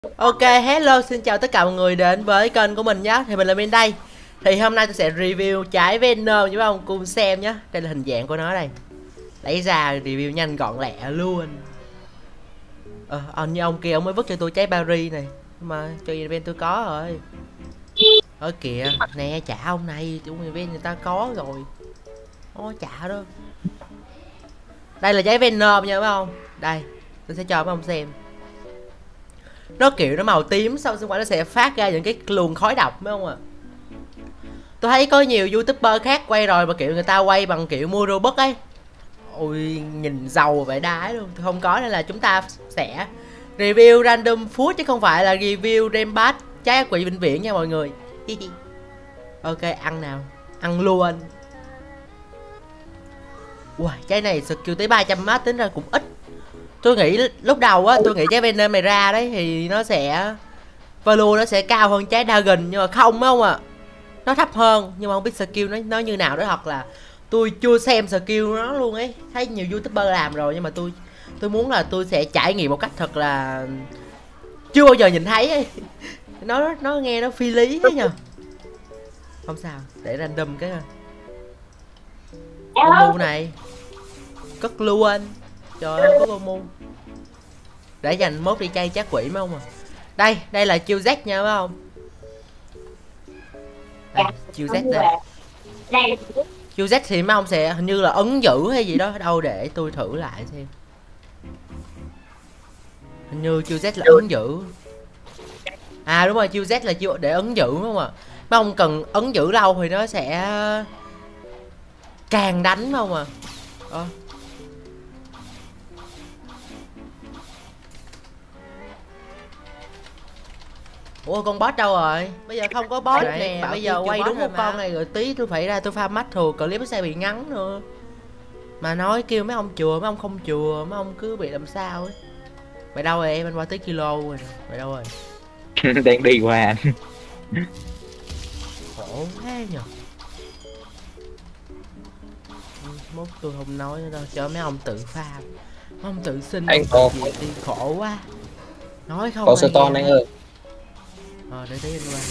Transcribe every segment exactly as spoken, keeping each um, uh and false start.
Ok, hello, xin chào tất cả mọi người đến với kênh của mình nhé. Thì mình là Min đây. Thì hôm nay tôi sẽ review trái Venom, chứ không cùng xem nhé. Đây là hình dạng của nó đây. Lấy ra review nhanh gọn lẹ luôn. Ờ, anh như ông kia ông mới vứt cho tôi trái Paris này. Mà cho event tôi có rồi. Ở kìa, nè trả ông này, trong event người ta có rồi. Ó trả đó. Đây là trái Venom nha, phải không? Đây, tôi sẽ cho mấy ông xem. Nó kiểu nó màu tím, sau xung quanh nó sẽ phát ra những cái luồng khói độc, phải không ạ? À? Tôi thấy có nhiều youtuber khác quay rồi mà kiểu người ta quay bằng kiểu mua robot ấy. Ôi nhìn giàu vậy đái luôn. Tôi không có, nên là chúng ta sẽ review random food chứ không phải là review Rampart trái ác quỷ vĩnh viễn nha mọi người. Ok, ăn nào. Ăn luôn. Wow, trái này skill tới ba trăm mát tính ra cũng ít. Tôi nghĩ lúc đầu á, tôi nghĩ trái Venom này ra đấy thì nó sẽ value nó sẽ cao hơn trái Dragon, nhưng mà không phải không ạ? À? Nó thấp hơn, nhưng mà không biết skill nó nó như nào đó, hoặc là tôi chưa xem skill nó luôn ấy. Thấy nhiều youtuber làm rồi nhưng mà tôi tôi muốn là tôi sẽ trải nghiệm một cách thật là chưa bao giờ nhìn thấy ấy. Nó nó nghe nó phi lý ấy nhờ. Không sao, để random cái Momu này. Cất luôn. Trời ơi, có Momu. Để dành mốt đi chay chắc quỷ phải không à? Đây, đây là chiêu Z nha, phải không? Đây, chiêu Z đây. Chiêu Z thì mấy ông sẽ hình như là ấn giữ hay gì đó. Đâu để tôi thử lại xem. Hình như chiêu Z là ấn giữ. À đúng rồi, chiêu Z là chiêu để ấn giữ đúng không ạ? Mấy ông cần ấn giữ lâu thì nó sẽ càng đánh phải không à? Ờ. Ủa con boss đâu rồi? Bây giờ không có boss nè. Bây giờ quay đúng một con này rồi tí tôi phải ra tôi farm mắt thường, clip sẽ bị ngắn nữa. Mà nói kêu mấy ông chừa, mấy ông không chừa, mấy ông cứ bị làm sao ấy. Mày đâu rồi em? Anh qua tới kilo rồi. Mày đâu rồi? Đang đi qua anh. Khổ thế nhờ. Mốt tôi không nói nữa đâu, cho mấy ông tự farm. Mấy ông tự xin Anh có đi, khổ quá. Nói không có stone anh ơi. Ờ để tí anh qua.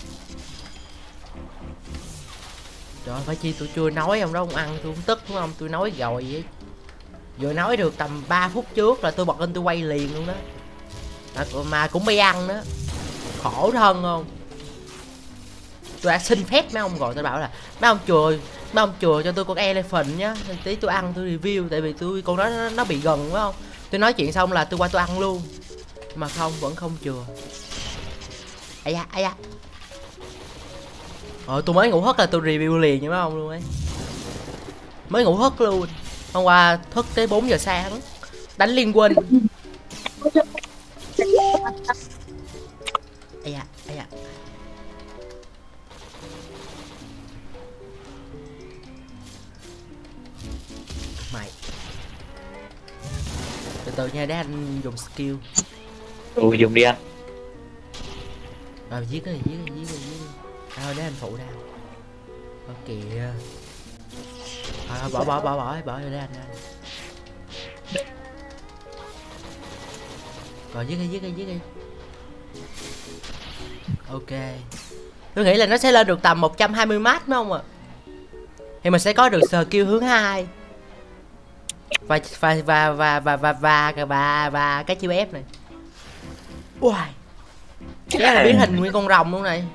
Trời ơi, phải chi tôi chưa nói ông đó không ăn tôi cũng tức đúng không? Tôi nói rồi vậy. Vừa nói được tầm ba phút trước là tôi bật lên tôi quay liền luôn đó. Mà, mà cũng bị ăn đó. Khổ thân không? Tôi đã xin phép mấy ông rồi, tôi bảo là mấy ông chừa, mấy ông chừa cho tôi con elephant nhá. Thì tí tôi ăn tôi review, tại vì tôi con đó nó, nó bị gần phải không? Tôi nói chuyện xong là tôi qua tôi ăn luôn. Mà không, vẫn không chừa. Ây da, ây da. Ờ, tôi mới ngủ hất là tôi review liền với mấy ông luôn ấy. Mới ngủ hất luôn. Hôm qua thức tới bốn giờ sáng. Đánh liên quân. Ây da, ây da. Mày. Từ từ nha, để anh dùng skill. Ừ, dùng đi anh. Rồi giết đi, giết đi, giết đi, giết đi. Thôi để anh phụ đao. Ở kìa. Thôi bỏ bỏ bỏ bỏ bỏ rồi để anh anh. Rồi giết đi, giết đi, giết đi. Ok. Tôi nghĩ là nó sẽ lên được tầm một trăm hai mươi mát đúng không ạ? Thì mình sẽ có được skill hướng hai. Và và và và và và và và và cái chiêu ép này. Ui. Cái là biến hình nguyên con rồng luôn này.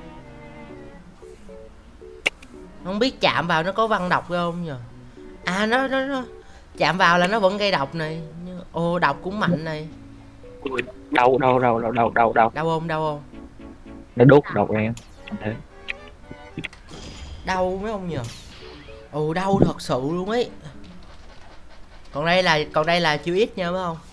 Không biết chạm vào nó có văn độc không nhờ. À nó nó nó chạm vào là nó vẫn gây độc này. Ô độc cũng mạnh này. Đau đau đau đau đau đau đau. Đau không, đau không? Nó đốt độc em. Thế. Đau mấy ông nhờ. Ồ đau thật sự luôn ấy. Còn đây là còn đây là chiêu ít nha phải không?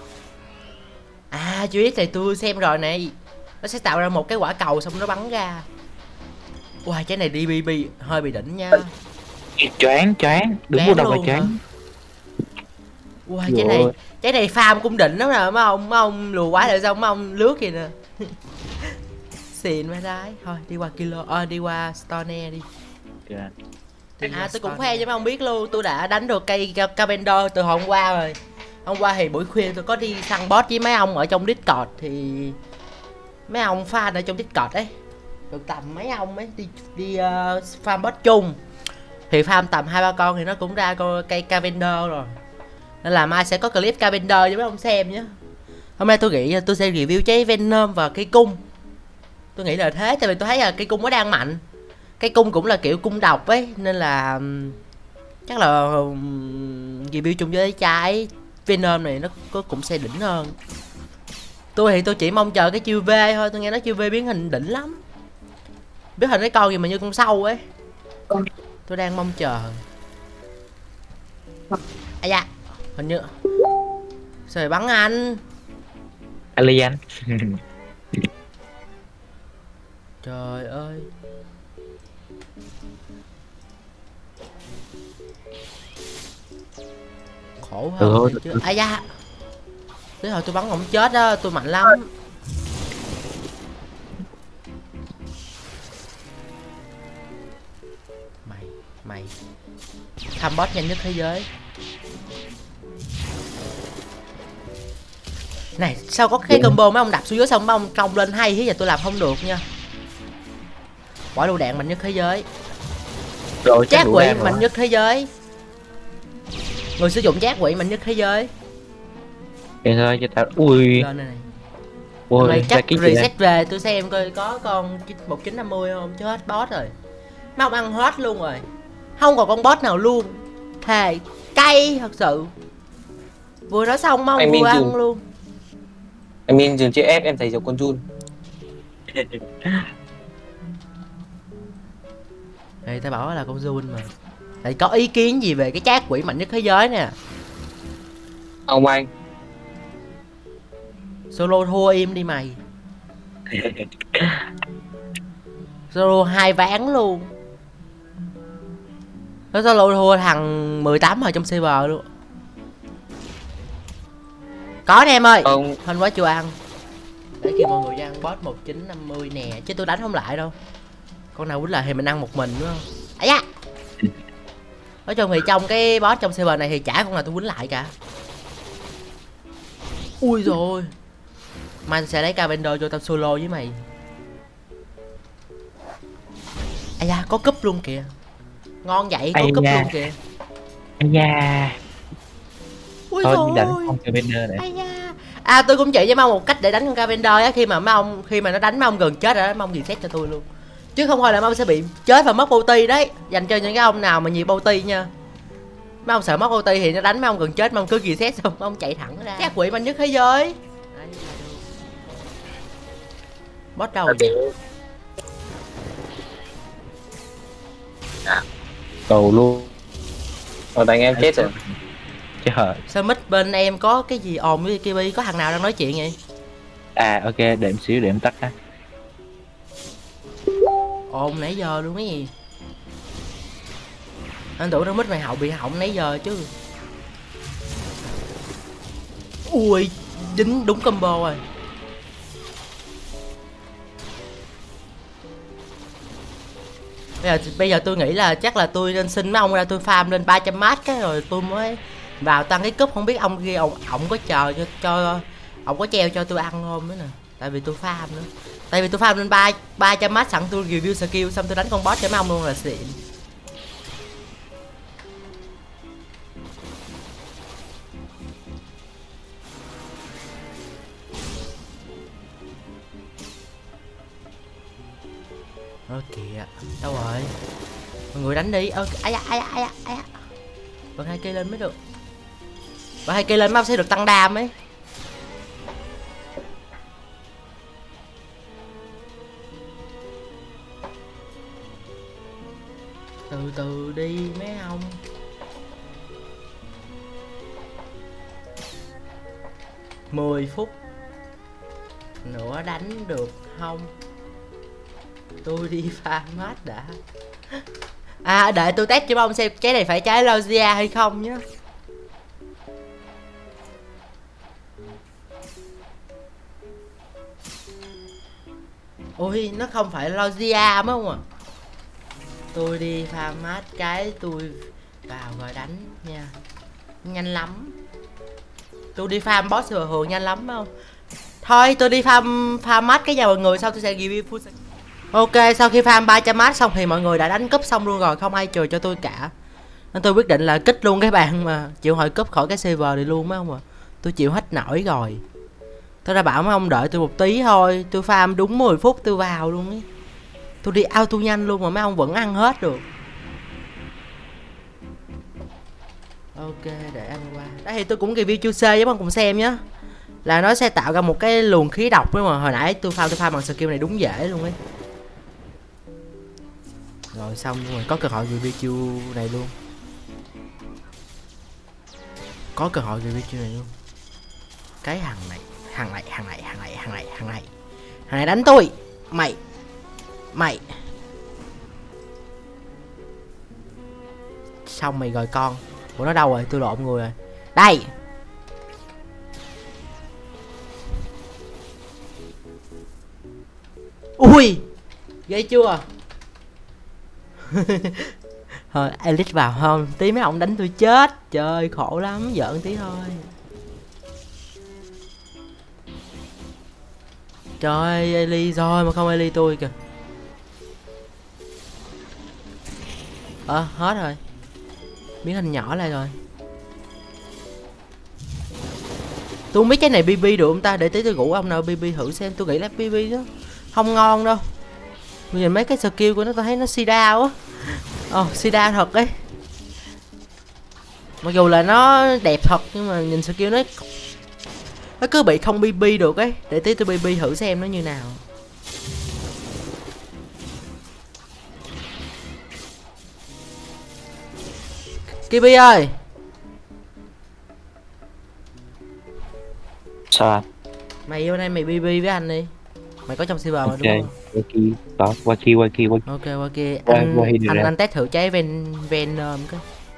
À chiêu ít thì tôi xem rồi này. Nó sẽ tạo ra một cái quả cầu xong nó bắn ra. Wow, trái này đê bê bê hơi bị đỉnh nha. Choáng choáng, đứng vô đầu mà choáng. Wow, trái này trái này farm cũng đỉnh lắm nè mấy ông, mấy ông lùa quá rồi sao mấy ông lướt kìa nè. Xịn mấy đái. Thôi đi qua kilo, à, đi qua Stone đi. Yeah. À tôi cũng khoe cho mấy ông biết luôn, tôi đã đánh được cây Carpenter từ hôm qua rồi. Hôm qua thì buổi khuya tôi có đi săn boss với mấy ông ở trong Discord thì mấy ông fan ở trong Discord ấy, được tầm mấy ông ấy đi đi uh, farm boss chung thì farm tầm hai ba con thì nó cũng ra con cây Cavender rồi, nên là mai sẽ có clip Cavender cho mấy ông xem nhé. Hôm nay tôi nghĩ tôi sẽ review trái Venom và cây cung, tôi nghĩ là thế, tại vì tôi thấy là cây cung nó đang mạnh, cây cung cũng là kiểu cung độc ấy, nên là chắc là review chung với trái Venom này nó cũng sẽ đỉnh hơn. Tôi thì tôi chỉ mong chờ cái chiêu V thôi, tôi nghe nói chiêu V biến hình đỉnh lắm, biến hình cái con gì mà như con sâu ấy, tôi đang mong chờ. À da, hình như trời bắn anh Alien. trời ơi, khổ hơn chứ. À da, thế hồi tôi bắn không chết đó, tôi mạnh lắm. Mày mày tham boss nhanh nhất thế giới này, sao có cái combo mấy ông đập xuống dưới xong mấy ông cong lên hay thế, giờ tôi làm không được nha. Quả lựu đạn mạnh nhất thế giới, Rồi chát quỷ mạnh nhất thế giới, người sử dụng chát quỷ mạnh nhất thế giới. Vậy thôi cho tao. Ui Lên này này. ui Này chắc cái reset về tôi xem coi có con một chín năm mươi không, chứ hết boss rồi, mấy ông ăn hết luôn rồi, không còn con boss nào luôn, thề cay thật sự. Vừa nói xong mong vừa ăn dùng... luôn. Em in dừng chữ F em thấy giống con Jun. Đây ta bảo là con Jun mà. Thầy có ý kiến gì về cái chát quỷ mạnh nhất thế giới nè? Ông anh Solo thua im đi mày. Solo hai ván luôn. Nó solo thua thằng mười tám ở trong server luôn. Có nè em ơi. ông Hên quá chưa ăn. Để kêu mọi người ra ăn boss một chín năm mươi nè, chứ tôi đánh không lại đâu. Con nào quýnh lại thì mình ăn một mình đúng không? Ấy da. Nói chung thì trong cái boss trong server này thì chả con nào tôi quýnh lại cả. Ui rồi. Mai tôi sẽ lấy Cavender cho tao solo với mày. Ây da, có cúp luôn kìa. Ngon vậy, có cúp luôn kìa. Ây da. Ui thôi rồi. đánh con Cavender này. Ây da. À tôi cũng chỉ với Mong một cách để đánh con Cavender á, khi mà mấy ông khi mà nó đánh mấy ông gần chết rồi đó, Mong reset cho tôi luôn. Chứ không thôi là Mong sẽ bị chết và mất bounty đấy. Dành cho những cái ông nào mà nhiều bounty nha. Mấy ông sợ mất bounty thì nó đánh mấy ông gần chết, mấy ông cứ reset xong mấy ông chạy thẳng ra. Các quỷ mạnh nhất thế giới. Boss đâu rồi? Cầu luôn. Rồi đánh em chết rồi. Trời. Sao mic bên em có cái gì ồn với kia, có thằng nào đang nói chuyện vậy? À ok, để em xíu để em tắt á. Ồn nãy giờ luôn cái gì? Anh tưởng nó mic mày hậu bị hỏng nãy giờ chứ. Ui, dính đúng combo rồi. Bây giờ, bây giờ tôi nghĩ là chắc là tôi nên xin mấy ông ra tôi farm lên ba trăm mát cái rồi tôi mới vào tăng cái cúp. Không biết ông kia ông, ông có chờ cho cho ông có treo cho tôi ăn không nữa nè, tại vì tôi farm nữa. Tại vì tôi farm lên ba ba trăm mát sẵn, tôi review skill xong tôi đánh con boss cho mấy ông luôn là xịn. Ơ kìa, đâu rồi? Mọi người đánh đi. Ơ ai da, ai da, ai da, ai da. Bật hai cây lên mới được. Bật hai cây lên mới sẽ được tăng đam ấy. Từ từ đi mấy ông. Mười phút nữa đánh được không? Tôi đi farm mát đã. À đợi tôi test cho ông xem trái này phải trái Logia hay không nhé. Ui nó không phải Logia phải không à? Tôi đi farm mát cái tôi vào rồi đánh nha. Nhanh lắm. Tôi đi farm boss thừa hường nhanh lắm phải không? Thôi tôi đi farm farm mắt cái nhà mọi người, sau tôi sẽ review full. Ok, sau khi farm ba trăm mát xong thì mọi người đã đánh cúp xong luôn rồi, không ai chừa cho tôi cả. Nên tôi quyết định là kích luôn cái bạn mà chịu hỏi cúp khỏi cái server này luôn mấy ông à. Tôi chịu hết nổi rồi. Tôi đã bảo mấy ông đợi tôi một tí thôi, tôi farm đúng mười phút tôi vào luôn ấy. Tôi đi auto nhanh luôn mà mấy ông vẫn ăn hết được. Ok, để ăn qua. Đấy thì tôi cũng review chiêu C với bạn cùng xem nhé. Là nó sẽ tạo ra một cái luồng khí độc ấy mà hồi nãy tôi farm tôi farm bằng skill này đúng dễ luôn ấy. Rồi xong rồi, có cơ hội review chiêu này luôn. Có cơ hội review chiêu này luôn. Cái thằng này, thằng này, thằng này, thằng này, thằng này, thằng này. Thằng này đánh tôi. Mày. Mày. Xong mày rồi con. Ủa nó đâu rồi? Tôi lộn người rồi. Đây. Ui. Ghê chưa? Thôi Elite vào không? Tí mấy ông đánh tôi chết. Trời khổ lắm, giỡn tí thôi. Trời Ellie rồi mà không Ellie tôi kìa. Ờ à, hết rồi. Biến thành nhỏ lại rồi. Tôi không biết cái này bê bê được không ta? Để tí tôi rủ ông nào bê bê thử xem. Tôi nghĩ là bê bê đó không ngon đâu. Tôi nhìn mấy cái skill của nó tôi thấy nó sida quá. Ồ oh, sida thật ấy. Mặc dù là nó đẹp thật nhưng mà nhìn skill nó nó cứ bị không bê bê được ấy. Để tí tôi bê bê thử xem nó như nào. Kibi ơi. Sao anh? Mày vô đây mày bê bê với anh đi. Mày có trong server mà đúng không? Qua kia, đó, qua kia, qua kia, qua kia. Ok qua kia. Qua, Anh qua anh, anh test thử trái ven ven um, cái.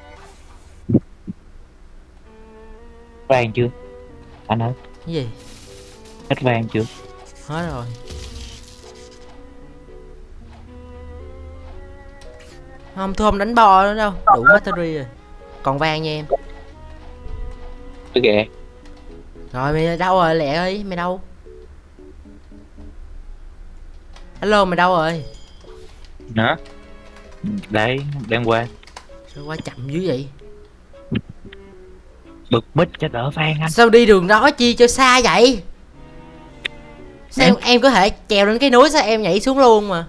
Vàng chưa? Anh hết. Cái gì? Hết vàng chưa? Hết rồi. Không, tôi không đánh bo nữa đâu. Đủ battery rồi. Còn vàng nha em. Cái kìa. Rồi mày đâu rồi lẹ ơi, mày đâu? Hello mày đâu rồi? Đó. Đấy, đang qua. Sao qua chậm dữ vậy? Bực mít cho đỡ vang anh. Sao đi đường đó chi cho xa vậy? Sao em, em có thể trèo lên cái núi sao em nhảy xuống luôn mà.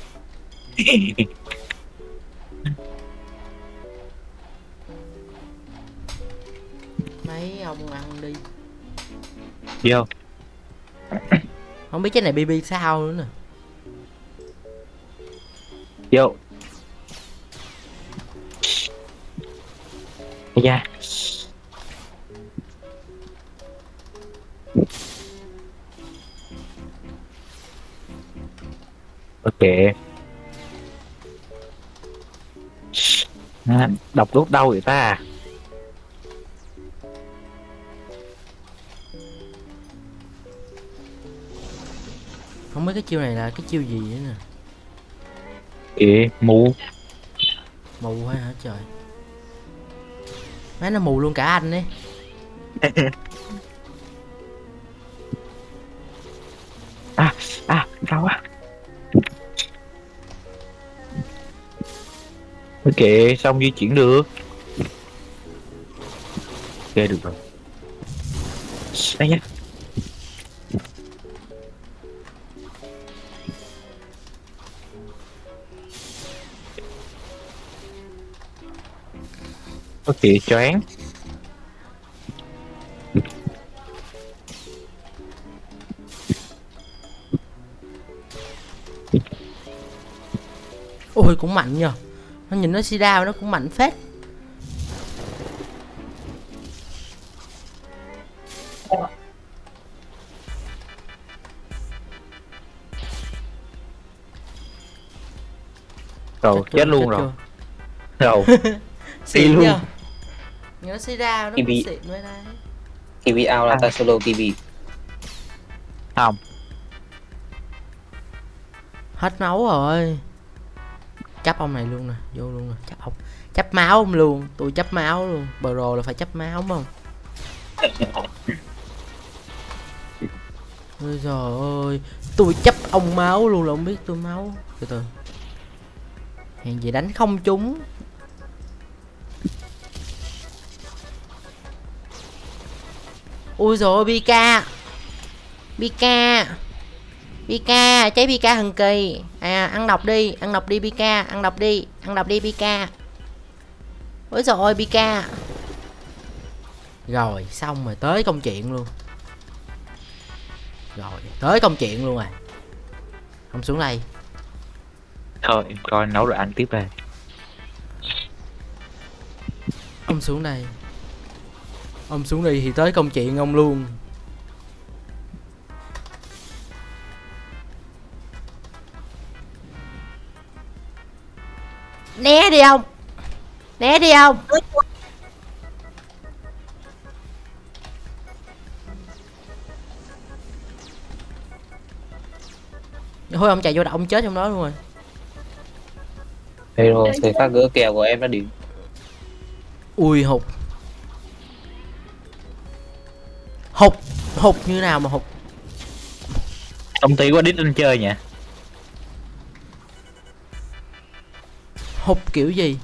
Mấy ông ăn đi. Vô. Không biết cái này bê bê sao nữa nè. Vô. Ây da. Ok. À, đọc lúc đâu vậy ta? Không biết cái chiêu này là cái chiêu gì nữa nè. Kìa, mù. Mù hay hả trời? Má nó mù luôn cả anh ấy. À, à, đau quá. Ok, xong di chuyển được. Ok, được rồi. Đây nhá. Ok, choáng. Ôi cũng mạnh nhờ. Nó nhìn nó sida nó cũng mạnh phết. Rồi, chết, chết luôn rồi. Rồi. Xịn luôn. nhờ. Nó sida nó cũng Kiwi. xịn với đây. Kiwi out là ta solo Kiwi. Không. Hết máu rồi. Chấp ông này luôn nè, vô luôn nè, chấp ông. Chấp máu ông luôn, tôi chấp máu luôn. Pro là phải chấp máu đúng không? Ôi trời ơi, tôi chấp ông máu luôn là không biết tôi máu. Từ từ. Hèn gì đánh không trúng. Ui dồi ôi, Pika. Pika. Pika, cháy Pika thần kỳ. À, ăn độc đi, ăn độc đi Pika, ăn độc đi, ăn độc đi Pika. Ôi dồi ôi, Pika. Rồi, xong rồi, tới công chuyện luôn. Rồi, tới công chuyện luôn rồi. Ông xuống đây. Thôi em coi nấu rồi ăn tiếp đây. Ông xuống đây. Ông xuống đây thì tới công chuyện ông luôn. Né đi ông. Né đi ông. Thôi ông chạy vô đầu ông chết trong đó luôn rồi. Đây rồi, thời khắc gỡ kèo của em đã đến. Ui hụt. Hụt. Hụt như nào mà hụt. Công ty quá đít anh chơi nhỉ. Hụt kiểu gì.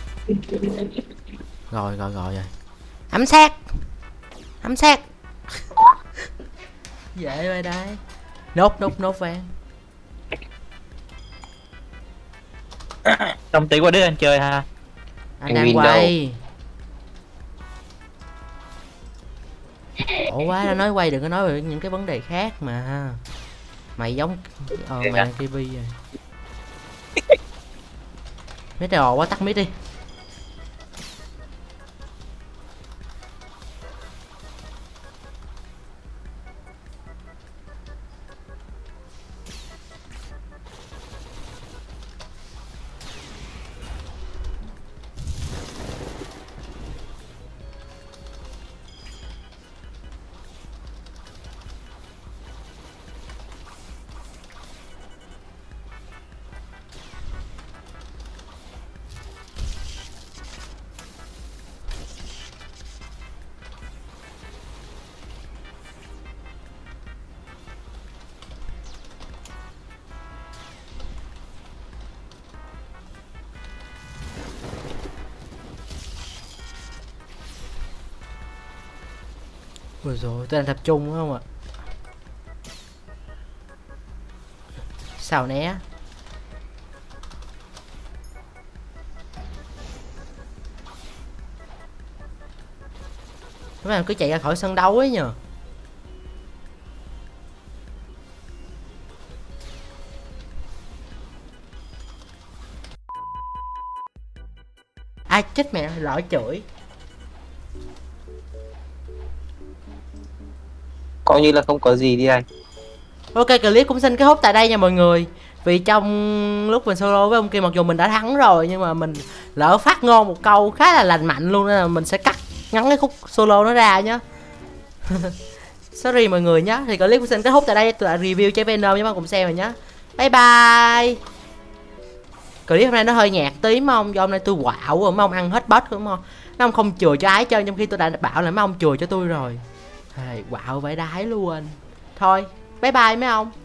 Rồi rồi rồi rồi. Ám sát. Ám sát. Dễ vậy đấy. Nốt nốt nốt vàng. Công ty quá đít anh chơi ha. Anh đang quay. Ủa quá, nó nói quay đừng có nói về những cái vấn đề khác mà. Mày giống ờ mày là tê vê rồi. Mấy trò quá, tắt mic đi. Rồi rồi, tôi đang tập trung đúng không ạ? Sao né? Mấy bạn cứ chạy ra khỏi sân đấu ấy nhờ. Ai chết mẹ, lỡ chửi. Coi như là không có gì đi anh. Ok, clip cũng xin kết thúc tại đây nha mọi người. Vì trong lúc mình solo với ông kia, mặc dù mình đã thắng rồi nhưng mà mình lỡ phát ngôn một câu khá là lành mạnh luôn, nên là mình sẽ cắt ngắn cái khúc solo nó ra nhá. Sorry mọi người nhá. Thì clip cũng xin kết thúc tại đây. Tôi đã review trái Venom với mọi người cùng xem rồi nhá. Bye bye. Clip hôm nay nó hơi nhạt tí mấy ông, do hôm nay tôi quạo rồi, mấy ông ăn hết bớt đúng không? Mấy ông không chừa cho ái chơi, trong khi tôi đã bảo là mấy ông chừa cho tôi rồi. Thầy quạo vãi đái luôn. Thôi, bye bye mấy ông.